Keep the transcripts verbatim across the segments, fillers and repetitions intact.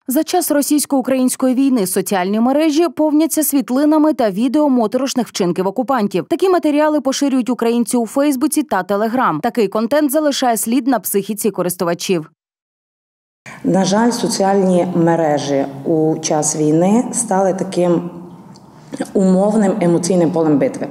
За час російсько-української війни соціальні мережі повняться світлинами та відео моторошних вчинків окупантів. Такі матеріали поширюють українці у Фейсбуці та Телеграм. Такий контент залишає слід на психіці користувачів. На жаль, соціальні мережі у час війни стали таким умовним емоційним полем битви.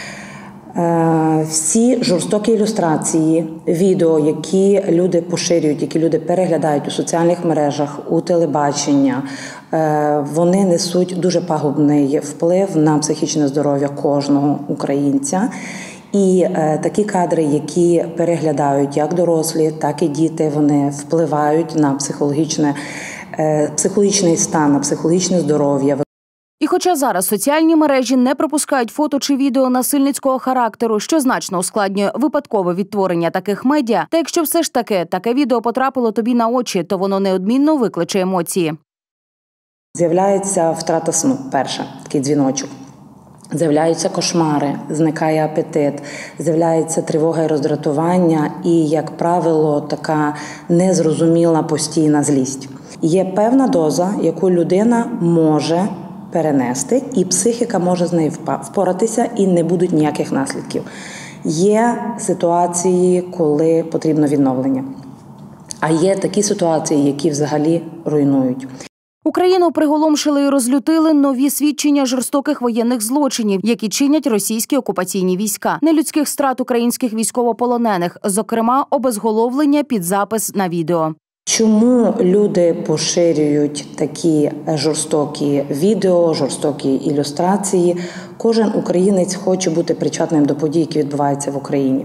Всі жорстокі ілюстрації, відео, які люди поширюють, які люди переглядають у соціальних мережах, у телебачення, вони несуть дуже пагубний вплив на психічне здоров'я кожного українця. І такі кадри, які переглядають як дорослі, так і діти, вони впливають на психологічне, психологічний стан, на психологічне здоров'я. І хоча зараз соціальні мережі не пропускають фото чи відео насильницького характеру, що значно ускладнює випадкове відтворення таких медіа, та якщо все ж таки таке відео потрапило тобі на очі, то воно неодмінно викличе емоції. З'являється втрата сну, перше, такий дзвіночок. З'являються кошмари, зникає апетит, з'являється тривога і роздратування і, як правило, така незрозуміла постійна злість. Є певна доза, яку людина може перенести, і психіка може з нею впоратися, і не будуть ніяких наслідків. Є ситуації, коли потрібно відновлення, а є такі ситуації, які взагалі руйнують. Україну приголомшили і розлютили нові свідчення жорстоких воєнних злочинів, які чинять російські окупаційні війська, нелюдських страт українських військовополонених, зокрема обезголовлення під запис на відео. Чому люди поширюють такі жорстокі відео, жорстокі ілюстрації? Кожен українець хоче бути причетним до подій, які відбуваються в Україні.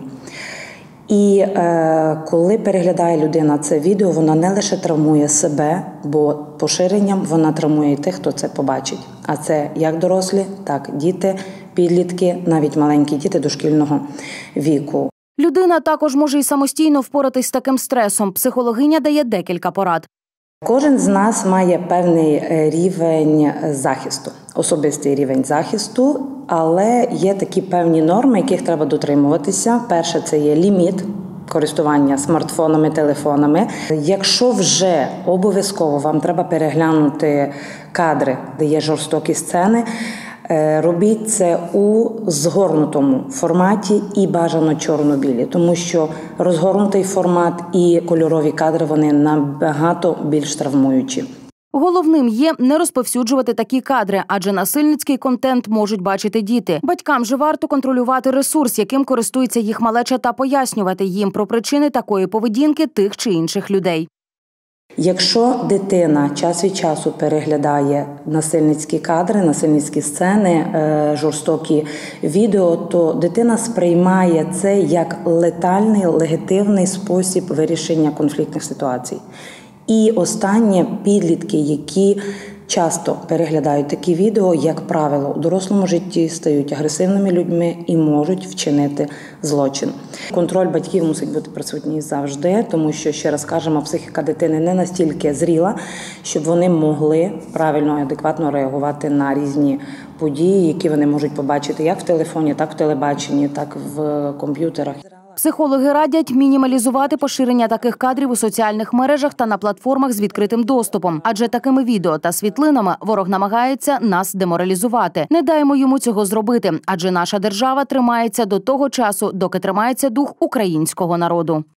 І е, коли переглядає людина це відео, вона не лише травмує себе, бо поширенням вона травмує і тих, хто це побачить. А це як дорослі, так і діти, підлітки, навіть маленькі діти дошкільного віку. Людина також може і самостійно впоратись з таким стресом. Психологиня дає декілька порад. Кожен з нас має певний рівень захисту, особистий рівень захисту, але є такі певні норми, яких треба дотримуватися. Перше – це є ліміт користування смартфонами, телефонами. Якщо вже обов'язково вам треба переглянути кадри, де є жорстокі сцени, робіть це у згорнутому форматі і бажано чорно-білі, тому що розгорнутий формат і кольорові кадри, вони набагато більш травмуючі. Головним є не розповсюджувати такі кадри, адже насильницький контент можуть бачити діти. Батькам же варто контролювати ресурс, яким користується їх малеча, та пояснювати їм про причини такої поведінки тих чи інших людей. Якщо дитина час від часу переглядає насильницькі кадри, насильницькі сцени, жорстокі відео, то дитина сприймає це як летальний, легітимний спосіб вирішення конфліктних ситуацій. І останнє – підлітки, які часто переглядають такі відео, як правило, у дорослому житті стають агресивними людьми і можуть вчинити злочин. Контроль батьків мусить бути присутній завжди, тому що, ще раз кажемо, психіка дитини не настільки зріла, щоб вони могли правильно і адекватно реагувати на різні події, які вони можуть побачити як в телефоні, так в телебаченні, так в комп'ютерах. Психологи радять мінімалізувати поширення таких кадрів у соціальних мережах та на платформах з відкритим доступом. Адже такими відео та світлинами ворог намагається нас деморалізувати. Не даємо йому цього зробити, адже наша держава тримається до того часу, доки тримається дух українського народу.